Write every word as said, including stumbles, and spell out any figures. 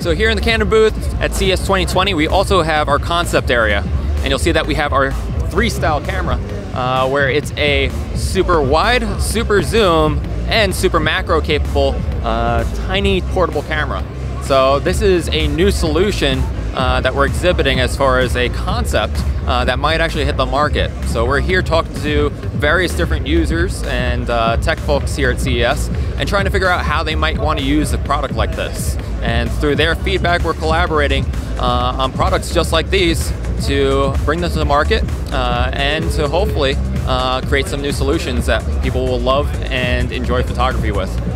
So here in the Canon booth at C E S twenty twenty, we also have our concept area. And you'll see that we have our three style camera, uh, where it's a super wide, super zoom, and super macro capable, uh, tiny portable camera. So this is a new solution uh, that we're exhibiting as far as a concept uh, that might actually hit the market. So we're here talking to various different users and uh, tech folks here at C E S and trying to figure out how they might want to use a product like this. And through their feedback, we're collaborating uh, on products just like these to bring them to the market uh, and to hopefully uh, create some new solutions that people will love and enjoy photography with.